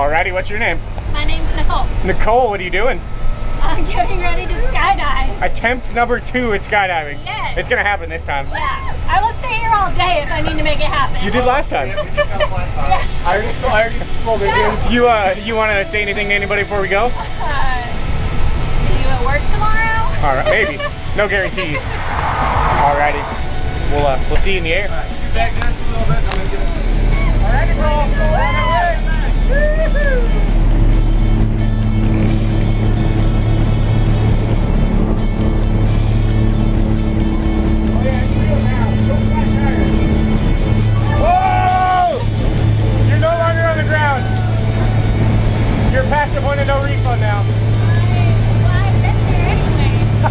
Alrighty, what's your name? My name's Nicole. Nicole, what are you doing? I'm getting ready to skydive. Attempt number 2 at skydiving. Yes. It's gonna happen this time. Yeah. I will stay here all day if I need to make it happen. You did last time. Yeah. I already pulled it in. You want to say anything to anybody before we go? See you at work tomorrow? Alright, maybe. No guarantees. Alrighty. We'll see you in the air. Alright, scoot back just a little bit. I'm gonna get it. Alright, Nicole. You're past the point of no refund now. Well, I've been here anyway.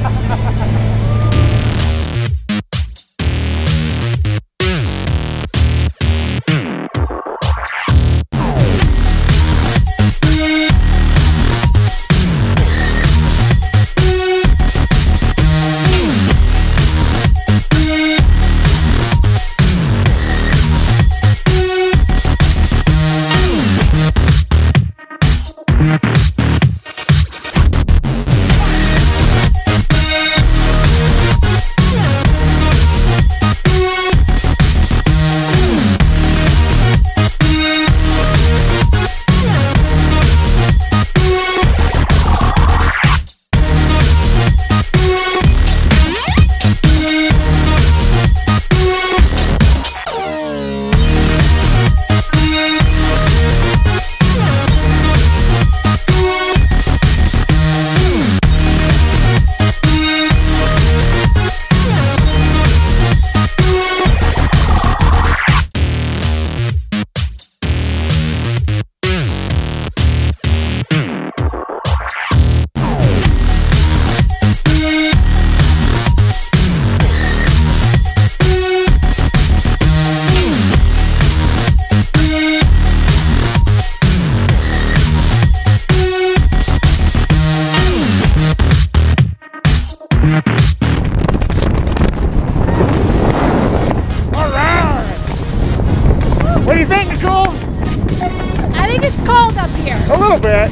What do you think, Nicole? I think it's cold up here. A little bit.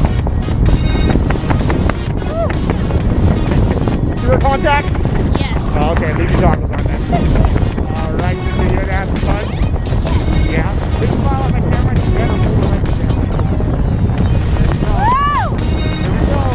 Do the contact? Yes. Oh, okay, leave your goggles on then. Alright, so you're gonna have some fun? Yes. Yeah. Big smile on my camera. Then I'll move away from the camera. Woo! Here we go.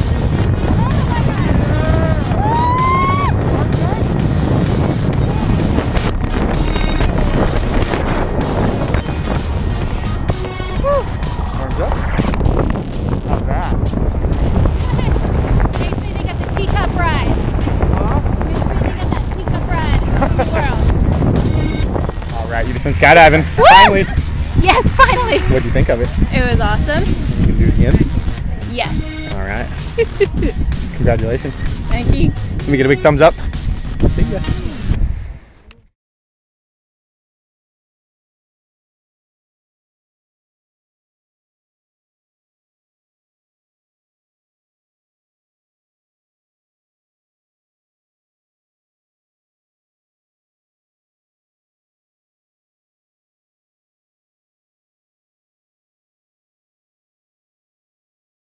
Arms up. Not bad. Makes me think of the teacup ride. Huh? Makes me think of that teacup ride in the world. Alright, you just went skydiving. Woo! Finally. Yes, finally. What'd you think of it? It was awesome. You can do it again? Yes. Alright. Congratulations. Thank you. Let me get a big thumbs up. See ya.